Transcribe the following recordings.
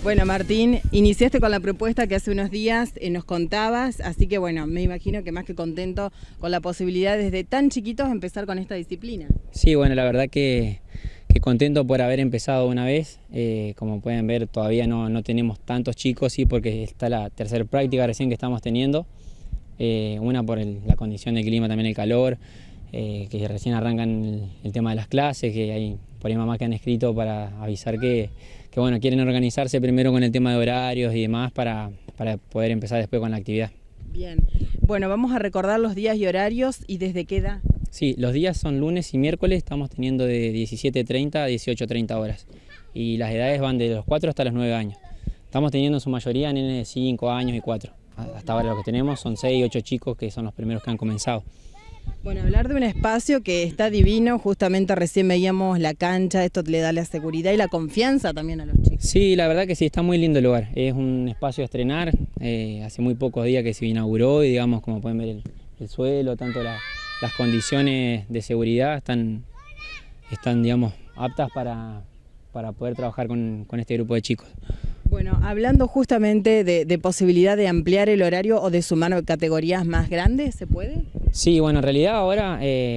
Bueno, Martín, iniciaste con la propuesta que hace unos días nos contabas, así que bueno, me imagino que más que contento con la posibilidad desde tan chiquitos empezar con esta disciplina. Sí, bueno, la verdad que contento por haber empezado una vez. Como pueden ver, todavía no tenemos tantos chicos, sí, porque está la tercera práctica recién que estamos teniendo. Una por la condición del clima, también el calor, que recién arrancan el tema de las clases, que hay por ahí mamás que han escrito para avisar que bueno, quieren organizarse primero con el tema de horarios y demás para poder empezar después con la actividad. Bien, bueno, vamos a recordar los días y horarios y desde qué edad. Sí, los días son lunes y miércoles, estamos teniendo de 17:30 a 18:30 horas y las edades van de los 4 hasta los 9 años. Estamos teniendo en su mayoría nenes de 5 años y 4. Hasta ahora lo que tenemos son 6 y 8 chicos que son los primeros que han comenzado. Bueno, hablar de un espacio que está divino, justamente recién veíamos la cancha, esto le da la seguridad y la confianza también a los chicos. Sí, la verdad que sí, está muy lindo el lugar, es un espacio a estrenar, hace muy pocos días que se inauguró y digamos, como pueden ver el suelo, tanto las condiciones de seguridad están digamos, aptas para poder trabajar con este grupo de chicos. Bueno, hablando justamente de posibilidad de ampliar el horario o de sumar categorías más grandes, ¿se puede? Sí, bueno, en realidad ahora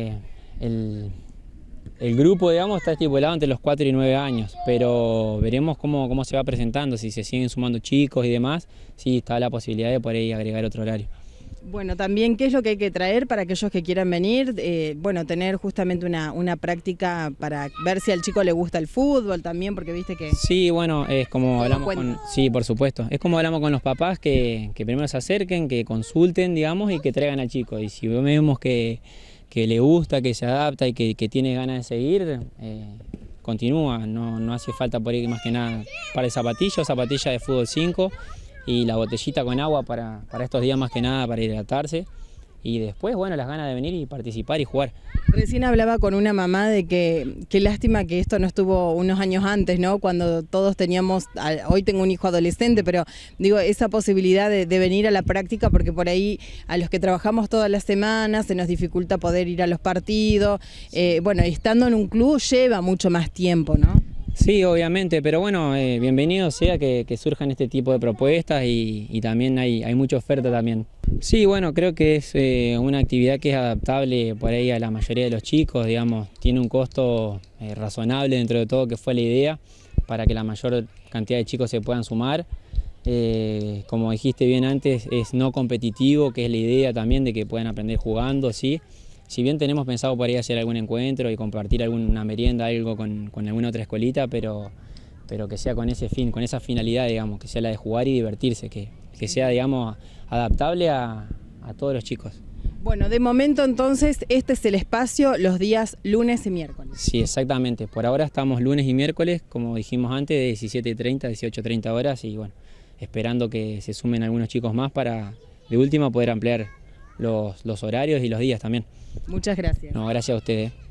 el grupo, digamos, está estipulado entre los 4 y 9 años, pero veremos cómo se va presentando, si se siguen sumando chicos y demás, sí está la posibilidad de por ahí agregar otro horario. Bueno, también, ¿qué es lo que hay que traer para aquellos que quieran venir? Bueno, tener justamente una práctica para ver si al chico le gusta el fútbol también, porque viste que... Sí, bueno, es como hablamos con... Sí, por supuesto. Es como hablamos con los papás, que primero se acerquen, que consulten, digamos, y que traigan al chico. Y si vemos que le gusta, que se adapta y que tiene ganas de seguir, continúa. No hace falta por ahí más que nada para el zapatillo, zapatilla de fútbol 5. Y la botellita con agua para estos días más que nada, para hidratarse. Y después, bueno, las ganas de venir y participar y jugar. Recién hablaba con una mamá de que qué lástima que esto no estuvo unos años antes, ¿no? Cuando todos teníamos, hoy tengo un hijo adolescente, pero digo, esa posibilidad de venir a la práctica, porque por ahí a los que trabajamos todas las semanas se nos dificulta poder ir a los partidos. Bueno, estando en un club lleva mucho más tiempo, ¿no? Sí, obviamente, pero bueno, bienvenido sea que surjan este tipo de propuestas y también hay mucha oferta también. Sí, bueno, creo que es una actividad que es adaptable por ahí a la mayoría de los chicos, digamos, tiene un costo razonable dentro de todo, que fue la idea, para que la mayor cantidad de chicos se puedan sumar. Como dijiste bien antes, es no competitivo, que es la idea también de que puedan aprender jugando, sí. Si bien tenemos pensado por ahí hacer algún encuentro y compartir alguna merienda, algo con alguna otra escuelita, pero que sea con ese fin, con esa finalidad, digamos, que sea la de jugar y divertirse, que sea, digamos, adaptable a todos los chicos. Bueno, de momento entonces este es el espacio los días lunes y miércoles. Sí, exactamente. Por ahora estamos lunes y miércoles, como dijimos antes, de 17:30 a 18:30 horas y bueno, esperando que se sumen algunos chicos más para de última poder ampliar los horarios y los días también. Muchas gracias. No, gracias a ustedes.